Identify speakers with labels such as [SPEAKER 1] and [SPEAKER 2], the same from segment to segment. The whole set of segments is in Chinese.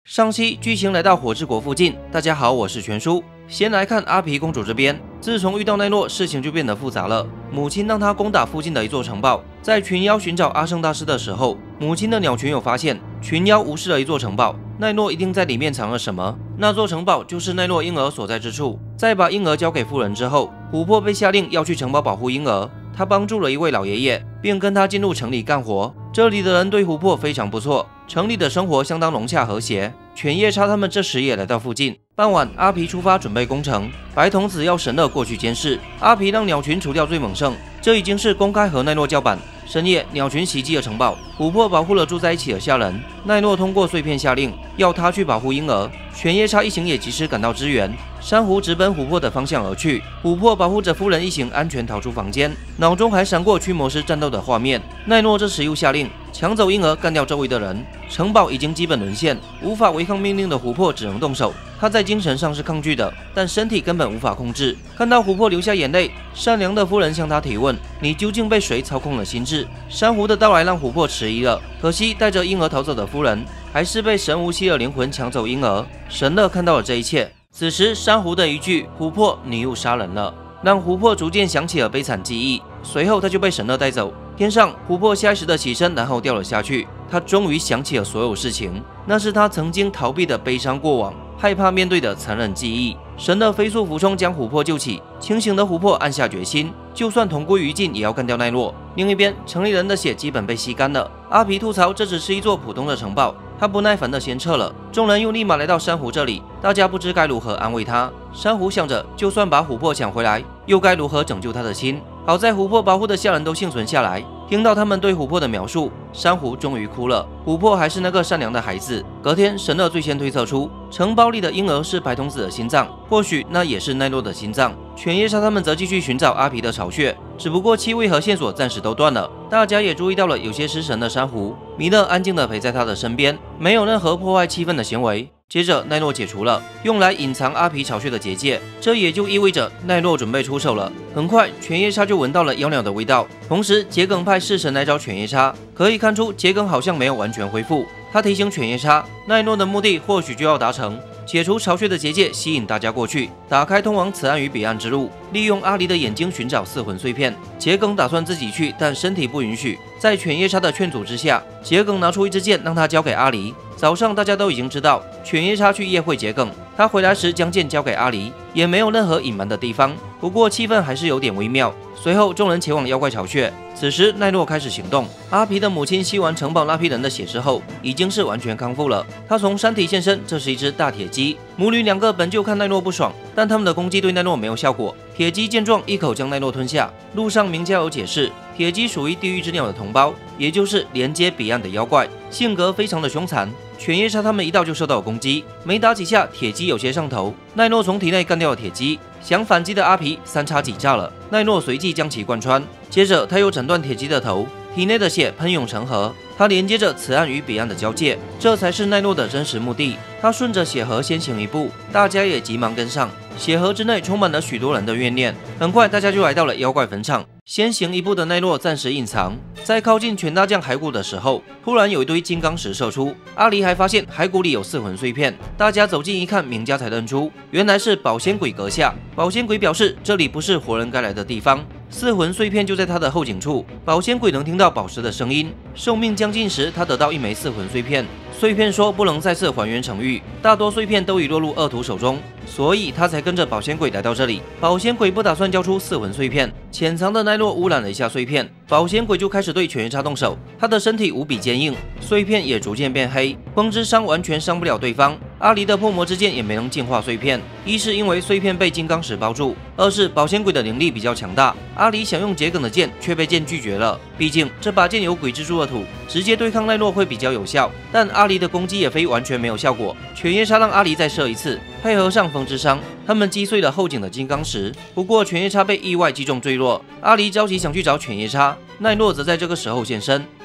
[SPEAKER 1] 上期剧情来到火之国附近，大家好，我是拳叔。先来看阿皮公主这边，自从遇到奈落，事情就变得复杂了。母亲让她攻打附近的一座城堡，在群妖寻找阿圣大师的时候，母亲的鸟群有发现群妖无视了一座城堡，奈落一定在里面藏了什么。那座城堡就是奈落婴儿所在之处。在把婴儿交给夫人之后，琥珀被下令要去城堡保护婴儿。他帮助了一位老爷爷，并跟他进入城里干活。这里的人对琥珀非常不错，城里的生活相当融洽和谐。犬夜叉他们这时也来到附近。傍晚，阿皮出发准备攻城，白童子要神乐过去监视。阿皮让鸟群除掉最猛圣，这已经是公开和奈落叫板。深夜，鸟群袭击了城堡，琥珀保护了住在一起的下人。奈落通过碎片下令，要他去保护婴儿。犬夜叉一行也及时赶到支援。珊瑚直奔琥珀的方向而去，琥珀保护着夫人一行安全逃出房间，脑中还闪过驱魔师战斗的画面。奈落这时又下令抢走婴儿，干掉周围的人。城堡已经基本沦陷，无法违抗命令的琥珀只能动手。他在精神上是抗拒的，但身体根本无法控制。看到琥珀流下眼泪，善良的夫人向他提问：“你究竟被谁操控了心智？”珊瑚的到来让琥珀迟疑了，可惜带着婴儿逃走的夫人还是被神无息的灵魂抢走婴儿。神乐看到了这一切，此时珊瑚的一句“琥珀，你又杀人了”，让琥珀逐渐想起了悲惨记忆。随后他就被神乐带走。天上，琥珀下意识的起身，然后掉了下去。他终于想起了所有事情，那是他曾经逃避的悲伤过往，害怕面对的残忍记忆。神乐飞速俯冲将琥珀救起，清醒的琥珀暗下决心，就算同归于尽也要干掉奈落。另一边，城里人的血基本被吸干了。阿皮吐槽这只是一座普通的城堡，他不耐烦的先撤了。众人又立马来到珊瑚这里，大家不知该如何安慰他。珊瑚想着，就算把琥珀抢回来，又该如何拯救他的心？好在琥珀保护的下人都幸存下来。听到他们对琥珀的描述，珊瑚终于哭了。琥珀还是那个善良的孩子。隔天，神乐最先推测出城堡里的婴儿是白童子的心脏，或许那也是奈落的心脏。犬夜叉他们则继续寻找阿皮的巢穴，只不过气味和线索暂时都断了。大家也注意到了有些失神的珊瑚，弥勒安静地陪在他的身边，没有任何破坏气氛的行为。接着，奈落解除了用来隐藏阿皮巢穴的结界，这也就意味着奈落准备出手了。很快，犬夜叉就闻到了妖鸟的味道，同时桔梗派弑神来找犬夜叉，可以看出桔梗好像没有完全恢复。他提醒犬夜叉，奈落的目的或许就要达成，解除巢穴的结界，吸引大家过去，打开通往此岸与彼岸之路，利用阿离的眼睛寻找四魂碎片。桔梗打算自己去，但身体不允许。在犬夜叉的劝阻之下，桔梗拿出一支箭，让他交给阿离。早上大家都已经知道犬夜叉去夜会桔梗，他回来时将剑交给阿离，也没有任何隐瞒的地方。不过气氛还是有点微妙。随后众人前往妖怪巢穴，此时奈落开始行动。阿皮的母亲吸完城堡那批人的血之后，已经是完全康复了。她从山体现身，这是一只大铁鸡。母女两个本就看奈落不爽，但他们的攻击对奈落没有效果。铁鸡见状，一口将奈落吞下。路上名家有解释，铁鸡属于地狱之鸟的同胞，也就是连接彼岸的妖怪，性格非常的凶残。犬夜叉他们一到就受到攻击，没打几下，铁鸡有些上头。奈落从体内干掉了铁鸡，想反击的阿皮三叉戟炸了，奈落随即将其贯穿。接着他又斩断铁鸡的头，体内的血喷涌成河，他连接着此岸与彼岸的交界，这才是奈落的真实目的。他顺着血河先行一步，大家也急忙跟上。血河之内充满了许多人的怨念，很快大家就来到了妖怪坟场。先行一步的奈落暂时隐藏，在靠近犬大将骸骨的时候，突然有一堆金刚石射出。阿离还发现骸骨里有四魂碎片，大家走近一看，名家才认出，原来是保仙鬼阁下。保仙鬼表示这里不是活人该来的地方，四魂碎片就在他的后颈处。保仙鬼能听到宝石的声音，寿命将近时，他得到一枚四魂碎片。碎片说不能再次还原成玉，大多碎片都已落入恶徒手中，所以他才跟着保仙鬼来到这里。保仙鬼不打算交出四魂碎片，潜藏的奈落污染了一下碎片，保仙鬼就开始对犬夜叉动手。他的身体无比坚硬，碎片也逐渐变黑，风之伤完全伤不了对方。阿离的破魔之剑也没能净化碎片，一是因为碎片被金刚石包住，二是保仙鬼的灵力比较强大。阿离想用桔梗的剑，却被剑拒绝了，毕竟这把剑有鬼蜘蛛的土，直接对抗奈落会比较有效。但阿离的攻击也非完全没有效果，犬夜叉让阿离再射一次，配合上风之伤，他们击碎了后颈的金刚石。不过犬夜叉被意外击中坠落，阿离着急想去找犬夜叉，奈落则在这个时候现身。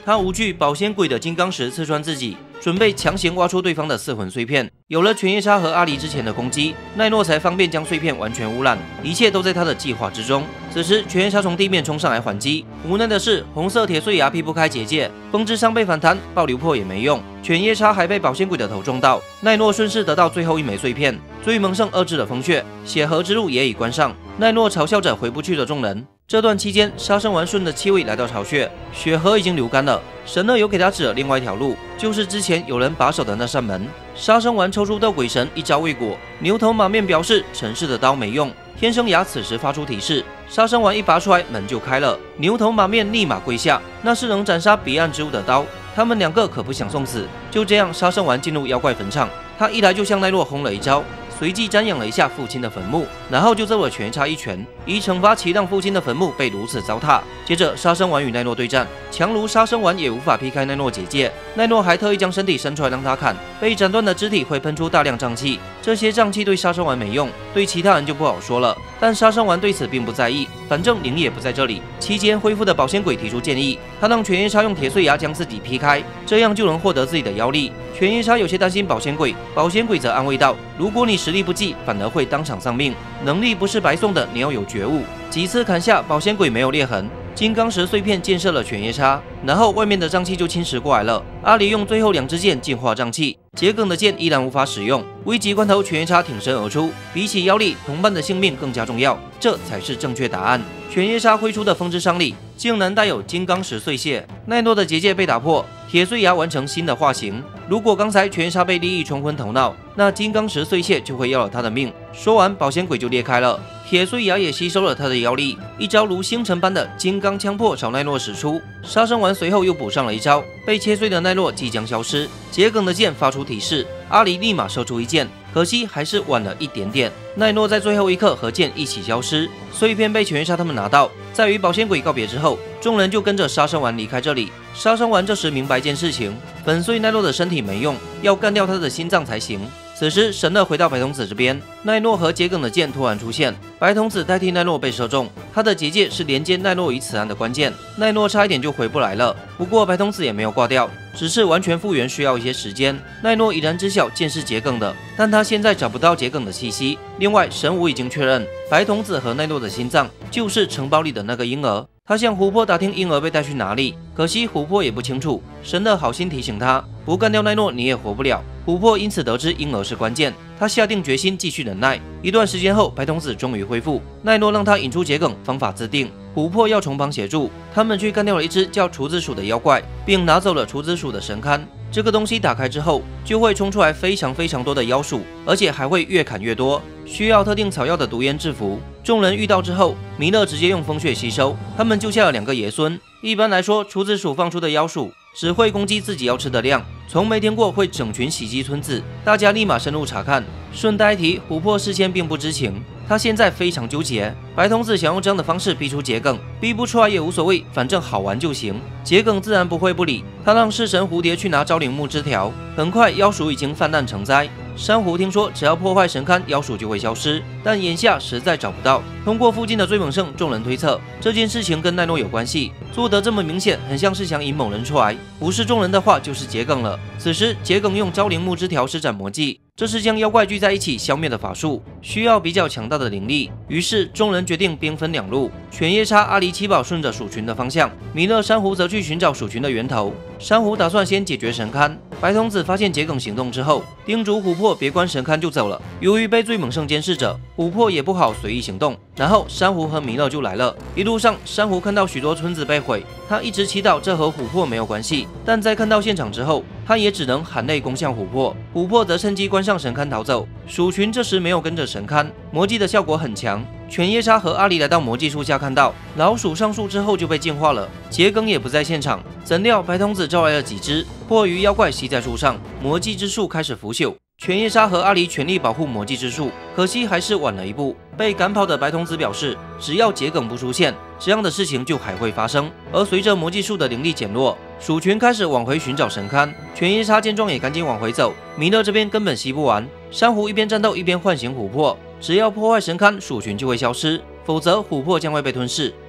[SPEAKER 1] 他无惧保鲜鬼的金刚石刺穿自己，准备强行挖出对方的四魂碎片。有了犬夜叉和阿离之前的攻击，奈落才方便将碎片完全污染，一切都在他的计划之中。此时，犬夜叉从地面冲上来还击，无奈的是，红色铁碎牙劈不开结界，风之伤被反弹，爆流破也没用。犬夜叉还被保鲜鬼的头撞到，奈落顺势得到最后一枚碎片，追猛圣遏制了风血，血河之路也已关上。奈落嘲笑着回不去的众人。这段期间，杀生丸顺着气味来到巢穴，血河已经流干了。神乐有给他指了另外一条路，就是之前有人把守的那扇门。杀生丸抽出斗鬼神，一招未果，牛头马面表示陈氏的刀没用。天生牙此时发出提示，杀生丸一拔出来，门就开了。牛头马面立马跪下，那是能斩杀彼岸之物的刀，他们两个可不想送死。就这样，杀生丸进入妖怪坟场，他一来就向奈落轰了一招。随即瞻仰了一下父亲的坟墓，然后就揍了犬夜叉一拳，以惩罚其让父亲的坟墓被如此糟蹋。接着，杀生丸与奈落对战，强如杀生丸也无法劈开奈落结界。奈落还特意将身体伸出来让他砍，被斩断的肢体会喷出大量瘴气，这些瘴气对杀生丸没用，对其他人就不好说了。但杀生丸对此并不在意，反正灵也不在这里。期间恢复的保鲜鬼提出建议，他让犬夜叉用铁碎牙将自己劈开，这样就能获得自己的妖力。犬夜叉有些担心保鲜鬼，保鲜鬼则安慰道：“如果你实力不济，反而会当场丧命。能力不是白送的，你要有觉悟。”几次砍下，保鲜鬼没有裂痕。金刚石碎片溅射了犬夜叉，然后外面的瘴气就侵蚀过来了。阿离用最后2支箭净化瘴气，桔梗的剑依然无法使用。危急关头，犬夜叉挺身而出，比起妖力，同伴的性命更加重要，这才是正确答案。犬夜叉挥出的风之伤力竟然带有金刚石碎屑，奈落的结界被打破，铁碎牙完成新的化形。如果刚才犬夜叉被利益冲昏头脑，那金刚石碎屑就会要了他的命。说完，保鲜鬼就裂开了，铁碎牙也吸收了他的妖力，一招如星辰般的金刚枪破朝奈落使出。杀生丸随后又补上了一招，被切碎的奈落即将消失。桔梗的剑发出提示，阿离立马射出一剑，可惜还是晚了一点点。奈落在最后一刻和剑一起消失，碎片被犬夜叉他们拿到。在与保鲜鬼告别之后，众人就跟着杀生丸离开这里。杀生丸这时明白一件事情，粉碎奈落的身体没用，要干掉他的心脏才行。此时神乐回到白童子这边，奈落和桔梗的剑突然出现，白童子代替奈落被射中，他的结界是连接奈落与此岸的关键，奈落差一点就回不来了。不过白童子也没有挂掉，只是完全复原需要一些时间。奈落已然知晓剑是桔梗的，但他现在找不到桔梗的气息。另外，神武已经确认，白童子和奈落的心脏就是城堡里的那个婴儿。他向琥珀打听婴儿被带去哪里，可惜琥珀也不清楚。神的好心提醒他，不干掉奈落你也活不了。琥珀因此得知婴儿是关键，他下定决心继续忍耐。一段时间后，白童子终于恢复，奈落让他引出桔梗，方法自定。琥珀要从旁协助，他们去干掉了一只叫厨子鼠的妖怪，并拿走了厨子鼠的神龛。这个东西打开之后，就会冲出来非常多的妖鼠，而且还会越砍越多，需要特定草药的毒烟制服。众人遇到之后，弥勒直接用风血吸收，他们救下了2个爷孙。一般来说，厨子鼠放出的妖鼠只会攻击自己要吃的量，从没听过会整群袭击村子。大家立马深入查看。顺带一提，琥珀事先并不知情，他现在非常纠结。白童子想用这样的方式逼出桔梗，逼不出来也无所谓，反正好玩就行。桔梗自然不会不理，他让式神蝴蝶去拿招灵木枝条。很快，妖鼠已经泛滥成灾。珊瑚听说只要破坏神龛，妖鼠就会消失，但眼下实在找不到。通过附近的追猛圣，众人推测这件事情跟奈落有关系，做得这么明显，很像是想引某人出来。不是众人的话，就是桔梗了。此时，桔梗用招灵木枝条施展魔技，这是将妖怪聚在一起消灭的法术，需要比较强大的灵力。于是，众人决定兵分2路，犬夜叉、阿离、七宝顺着鼠群的方向，弥勒、珊瑚则去寻找鼠群的源头。珊瑚打算先解决神龛。白童子发现桔梗行动之后，叮嘱琥珀别关神龛就走了。由于被追猛圣监视着，琥珀也不好随意行动。然后珊瑚和弥勒就来了。一路上，珊瑚看到许多村子被毁，他一直祈祷这和琥珀没有关系，但在看到现场之后，他也只能含泪攻向琥珀。琥珀则趁机关上神龛逃走。鼠群这时没有跟着神龛，魔技的效果很强。犬夜叉和阿离来到魔技树下，看到老鼠上树之后就被净化了，桔梗也不在现场。怎料白童子招来了几只，迫于妖怪吸在树上，魔技之树开始腐朽。犬夜叉和阿离全力保护魔技之树，可惜还是晚了一步。被赶跑的白童子表示，只要桔梗不出现，这样的事情就还会发生。而随着魔技树的灵力减弱，鼠群开始往回寻找神龛。犬夜叉见状也赶紧往回走，弥勒这边根本吸不完。珊瑚一边战斗一边唤醒琥珀，只要破坏神龛，鼠群就会消失，否则琥珀将会被吞噬。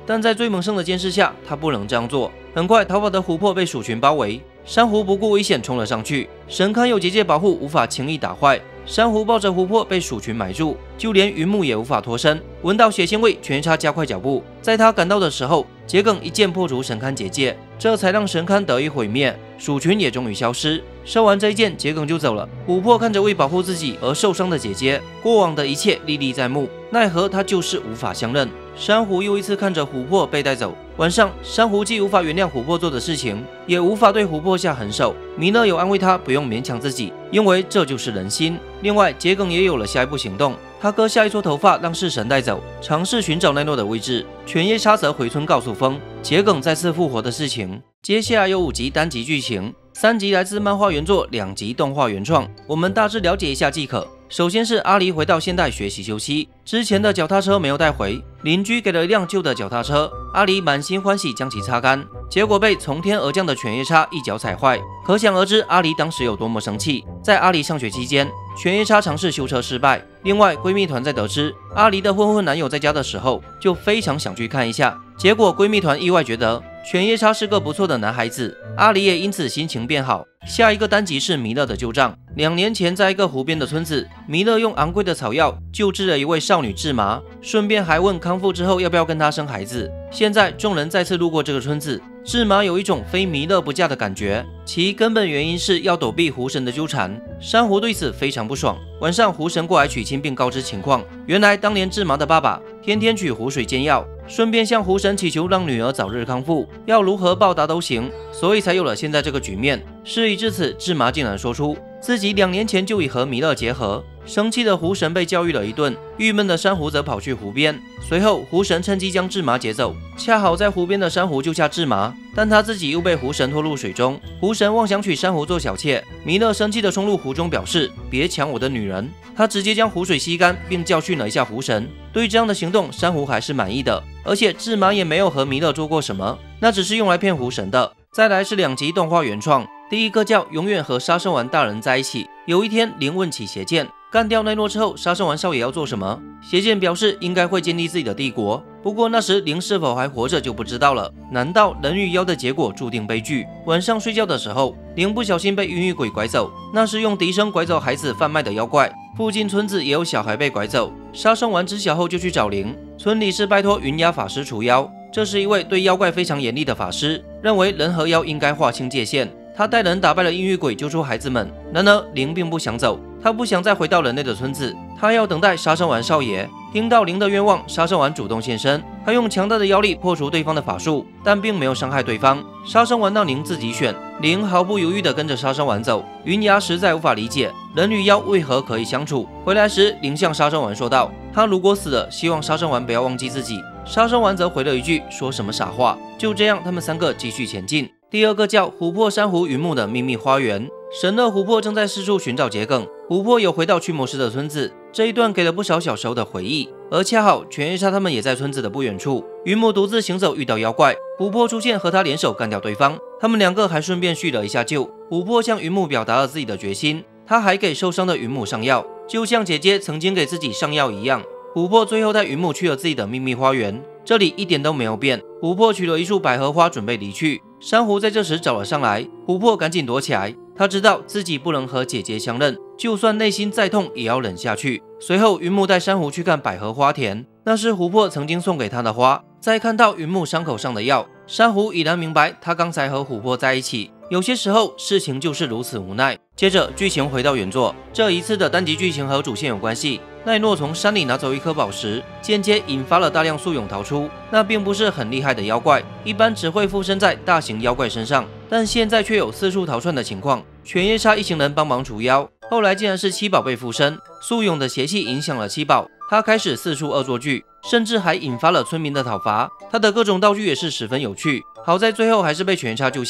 [SPEAKER 1] 但在最猛盛的监视下，他不能这样做。很快，逃跑的琥珀被鼠群包围，珊瑚不顾危险冲了上去。神龛有结界保护，无法轻易打坏。珊瑚抱着琥珀被鼠群埋住，就连云木也无法脱身。闻到血腥味，犬夜叉加快脚步。在他赶到的时候，桔梗一剑破除神龛结界，这才让神龛得以毁灭，鼠群也终于消失。收完这一剑，桔梗就走了。琥珀看着为保护自己而受伤的姐姐，过往的一切历历在目，奈何他就是无法相认。珊瑚又一次看着琥珀被带走。晚上，珊瑚既无法原谅琥珀做的事情，也无法对琥珀下狠手。弥勒有安慰他不用勉强自己，因为这就是人心。另外，桔梗也有了下一步行动，他割下一撮头发让式神带走，尝试寻找奈落的位置。犬夜叉则回村告诉风桔梗再次复活的事情。接下来有5集单集剧情，3集来自漫画原作，2集动画原创，我们大致了解一下即可。首先是阿离回到现代学习休息，之前的脚踏车没有带回，邻居给了一辆旧的脚踏车，阿离满心欢喜将其擦干，结果被从天而降的犬夜叉一脚踩坏，可想而知阿离当时有多么生气。在阿离上学期间，犬夜叉尝试修车失败。另外，闺蜜团在得知阿离的混混男友在家的时候，就非常想去看一下，结果闺蜜团意外觉得犬夜叉是个不错的男孩子，阿离也因此心情变好。下一个单集是弥勒的旧账。2年前，在一个湖边的村子，弥勒用昂贵的草药救治了一位少女志麻，顺便还问康复之后要不要跟她生孩子。现在众人再次路过这个村子，志麻有一种非弥勒不嫁的感觉，其根本原因是要躲避湖神的纠缠。珊瑚对此非常不爽。晚上，湖神过来娶亲并告知情况，原来当年志麻的爸爸天天取湖水煎药，顺便向湖神祈求让女儿早日康复，要如何报答都行，所以才有了现在这个局面。事已至此，志麻竟然说出自己2年前就已和弥勒结合。生气的湖神被教育了一顿，郁闷的珊瑚则跑去湖边。随后，湖神趁机将志麻劫走，恰好在湖边的珊瑚救下志麻，但他自己又被湖神拖入水中。湖神妄想娶珊瑚做小妾，弥勒生气地冲入湖中，表示别抢我的女人。他直接将湖水吸干，并教训了一下湖神。对这样的行动，珊瑚还是满意的，而且志麻也没有和弥勒做过什么，那只是用来骗湖神的。再来是2集动画原创，第一个叫永远和杀生丸大人在一起。有一天，灵问起邪剑，干掉奈落之后，杀生丸少爷要做什么？邪剑表示应该会建立自己的帝国，不过那时灵是否还活着就不知道了。难道人与妖的结果注定悲剧？晚上睡觉的时候，灵不小心被晕玉鬼拐走，那是用笛声拐走孩子贩卖的妖怪。附近村子也有小孩被拐走，杀生丸知晓后就去找灵。村里是拜托云鸦法师除妖，这是一位对妖怪非常严厉的法师，认为人和妖应该划清界限。他带人打败了阴郁鬼，救出孩子们。然而灵并不想走，他不想再回到人类的村子，他要等待杀生丸少爷。听到灵的愿望，杀生丸主动现身，他用强大的妖力破除对方的法术，但并没有伤害对方。杀生丸让灵自己选，灵毫不犹豫地跟着杀生丸走。云牙实在无法理解人与妖为何可以相处。回来时，灵向杀生丸说道，他如果死了，希望杀生丸不要忘记自己。杀生丸则回了一句，说什么傻话。就这样，他们3个继续前进。第二个叫琥珀珊瑚云木的秘密花园。神乐琥珀正在四处寻找桔梗，琥珀有回到驱魔师的村子，这一段给了不少小时候的回忆。而恰好犬夜叉他们也在村子的不远处，云木独自行走遇到妖怪，琥珀出现和他联手干掉对方。他们2个还顺便叙了一下旧。琥珀向云木表达了自己的决心，他还给受伤的云木上药，就像姐姐曾经给自己上药一样。琥珀最后带云木去了自己的秘密花园，这里一点都没有变。琥珀取了一束百合花准备离去，珊瑚在这时找了上来，琥珀赶紧躲起来。他知道自己不能和姐姐相认，就算内心再痛也要忍下去。随后云木带珊瑚去看百合花田，那是琥珀曾经送给他的花。再看到云木伤口上的药，珊瑚已然明白他刚才和琥珀在一起。有些时候事情就是如此无奈。接着剧情回到原作，这一次的单集剧情和主线有关系。奈落从山里拿走一颗宝石，间接引发了大量宿勇逃出。那并不是很厉害的妖怪，一般只会附身在大型妖怪身上，但现在却有四处逃窜的情况。犬夜叉一行人帮忙除妖，后来竟然是七宝被附身，宿勇的邪气影响了七宝，他开始四处恶作剧，甚至还引发了村民的讨伐。他的各种道具也是十分有趣，好在最后还是被犬夜叉救下了。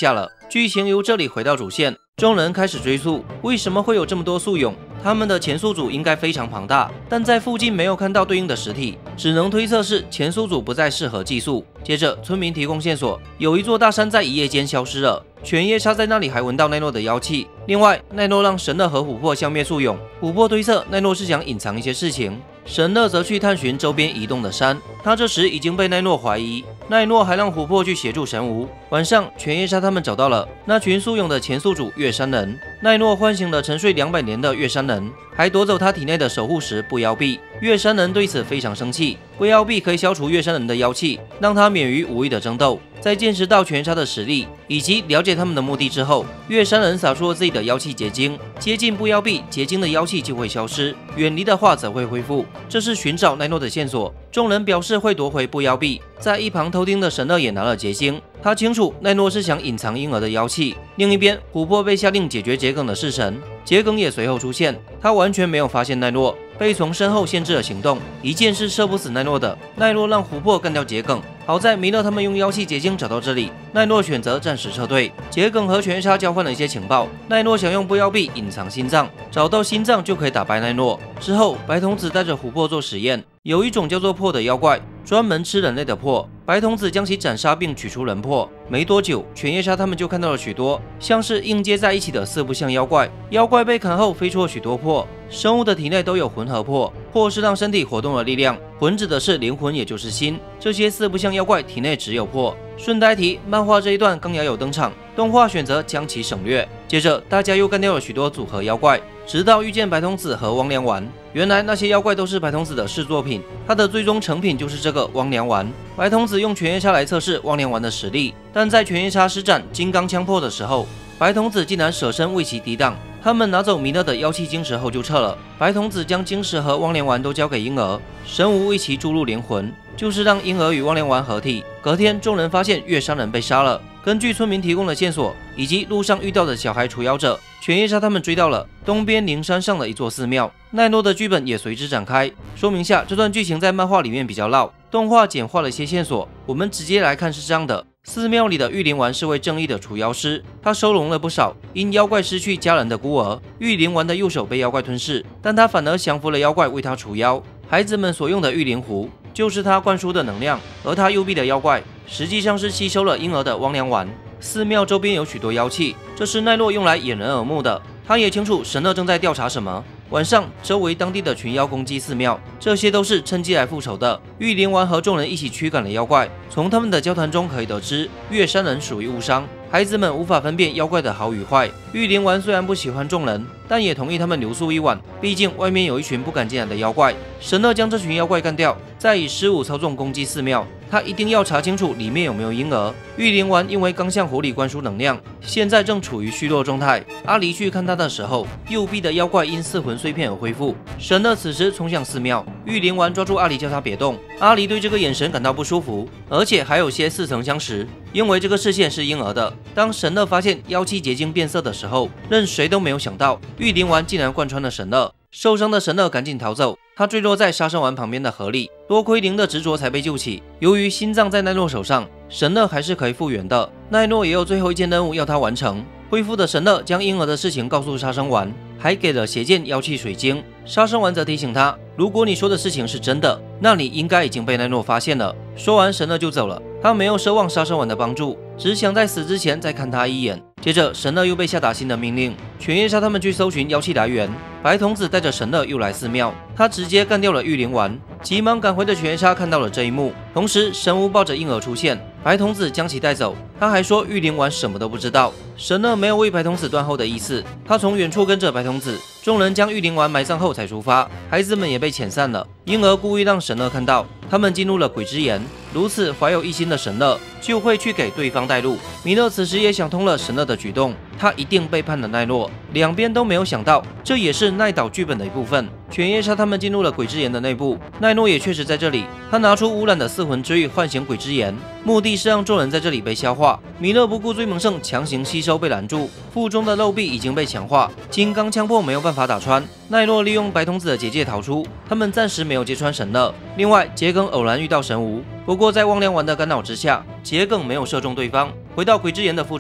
[SPEAKER 1] 剧情由这里回到主线，众人开始追溯为什么会有这么多宿勇。他们的前宿主应该非常庞大，但在附近没有看到对应的实体，只能推测是前宿主不再适合寄宿。接着，村民提供线索，有一座大山在一夜间消失了，犬夜叉在那里还闻到奈落的妖气。另外，奈落让神乐和琥珀消灭宿勇，琥珀推测奈落是想隐藏一些事情，神乐则去探寻周边移动的山。他这时已经被奈落怀疑，奈落还让琥珀去协助神无。晚上，犬夜叉他们找到了那群宿勇的前宿主月山人，奈落唤醒了沉睡200年的月山人，还夺走他体内的守护石不妖币。月山人对此非常生气，不妖币可以消除月山人的妖气，让他免于无谓的争斗。在见识到犬夜叉的实力以及了解他们的目的之后，月山人撒出了自己的妖气结晶，接近不妖币，结晶的妖气就会消失，远离的话则会恢复。这是寻找奈落的线索。众人表示会夺回不妖币，在一旁偷听的神乐也拿了结晶，他清楚奈落是想隐藏婴儿的妖气。另一边，琥珀被下令解决桔梗的式神，桔梗也随后出现，他完全没有发现奈落，被从身后限制了行动，一箭是射不死奈落的。奈落让琥珀干掉桔梗，好在弥勒他们用妖气结晶找到这里，奈落选择暂时撤退。桔梗和犬夜叉交换了一些情报，奈落想用不妖币隐藏心脏，找到心脏就可以打败奈落。之后，白童子带着琥珀做实验，有一种叫做魄的妖怪，专门吃人类的魄。白童子将其斩杀并取出人魄，没多久，犬夜叉他们就看到了许多像是硬接在一起的四不像妖怪。妖怪被砍后飞出了许多魄，生物的体内都有魂和魄，魄是让身体活动的力量，魂指的是灵魂，也就是心。这些四不像妖怪体内只有魄。顺带提，漫画这一段刚雅有登场，动画选择将其省略。接着，大家又干掉了许多组合妖怪，直到遇见白童子和汪良丸。原来那些妖怪都是白童子的试作品，他的最终成品就是这个汪良丸。白童子用犬夜叉来测试汪良丸的实力，但在犬夜叉施展金刚枪破的时候，白童子竟然舍身为其抵挡。他们拿走弥勒的妖气晶石后就撤了。白童子将晶石和汪良丸都交给婴儿，神无为其注入灵魂，就是让婴儿与汪良丸合体。隔天，众人发现月山人被杀了。根据村民提供的线索以及路上遇到的小孩除妖者，犬夜叉他们追到了东边灵山上的一座寺庙。奈落的剧本也随之展开。说明下，这段剧情在漫画里面比较绕，动画简化了一些线索。我们直接来看是这样的。寺庙里的玉灵丸是位正义的除妖师，他收容了不少因妖怪失去家人的孤儿。玉灵丸的右手被妖怪吞噬，但他反而降服了妖怪，为他除妖。孩子们所用的玉灵壶就是他灌输的能量，而他右臂的妖怪实际上是吸收了婴儿的汪良丸。寺庙周边有许多妖气，这是奈落用来掩人耳目的。他也清楚神乐正在调查什么。晚上，周围当地的群妖攻击寺庙，这些都是趁机来复仇的。玉灵丸和众人一起驱赶了妖怪。从他们的交谈中可以得知，月山人属于误伤，孩子们无法分辨妖怪的好与坏。玉灵丸虽然不喜欢众人，但也同意他们留宿一晚，毕竟外面有一群不敢进来的妖怪。神乐将这群妖怪干掉，再以失误操纵攻击寺庙。他一定要查清楚里面有没有婴儿。玉灵丸因为刚向狐狸灌输能量，现在正处于虚弱状态。阿离去看他的时候，右臂的妖怪因四魂碎片而恢复。神乐此时冲向寺庙，玉灵丸抓住阿离，叫他别动。阿离对这个眼神感到不舒服，而且还有些似曾相识，因为这个视线是婴儿的。当神乐发现妖气结晶变色的时候，任谁都没有想到玉灵丸竟然贯穿了神乐。受伤的神乐赶紧逃走，他坠落在杀生丸旁边的河里，多亏灵的执着才被救起。由于心脏在奈落手上，神乐还是可以复原的。奈落也有最后一件任务要他完成。恢复的神乐将婴儿的事情告诉杀生丸，还给了邪剑妖气水晶。杀生丸则提醒他，如果你说的事情是真的，那你应该已经被奈落发现了。说完，神乐就走了。他没有奢望杀生丸的帮助，只想在死之前再看他一眼。接着，神乐又被下达新的命令，犬夜叉他们去搜寻妖气来源。白童子带着神乐又来寺庙，他直接干掉了玉灵丸。急忙赶回的犬夜叉看到了这一幕，同时神无抱着婴儿出现，白童子将其带走。他还说玉灵丸什么都不知道。神乐没有为白童子断后的意思，他从远处跟着白童子。众人将玉灵丸埋葬后才出发，孩子们也被遣散了。婴儿故意让神乐看到，他们进入了鬼之岩。如此怀有一心的神乐就会去给对方带路。弥勒此时也想通了神乐的举动，他一定背叛了奈落。两边都没有想到，这也是奈岛剧本的一部分。犬夜叉他们进入了鬼之岩的内部，奈落也确实在这里。他拿出污染的四魂之玉唤醒鬼之岩，目的是让众人在这里被消化。弥勒不顾追猛兽强行吸收被拦住，腹中的肉壁已经被强化，金刚枪破没有办法打穿。奈落利用白童子的结界逃出，他们暂时没有揭穿神乐。另外，桔梗偶然遇到神无，不过在汪良丸的干扰之下，桔梗没有射中对方。回到鬼之岩的腹中，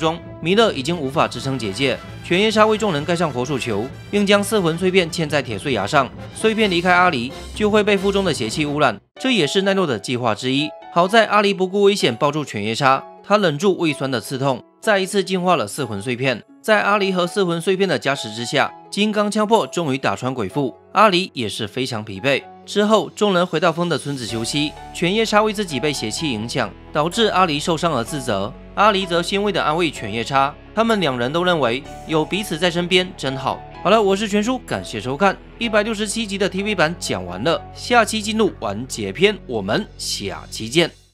[SPEAKER 1] 弥勒已经无法支撑结界，犬夜叉为众人盖上火属球，并将四魂碎片嵌在铁碎牙上。碎片离开阿离，就会被腹中的邪气污染，这也是奈落的计划之一。好在阿离不顾危险抱住犬夜叉，他忍住胃酸的刺痛，再一次净化了四魂碎片。在阿离和四魂碎片的加持之下，金刚枪破终于打穿鬼腹，阿离也是非常疲惫。之后，众人回到风的村子休息。犬夜叉为自己被邪气影响，导致阿离受伤而自责，阿离则欣慰地安慰犬夜叉。他们两人都认为有彼此在身边真好。好了，我是全叔，感谢收看167集的 TV 版讲完了，下期进入完结篇，我们下期见。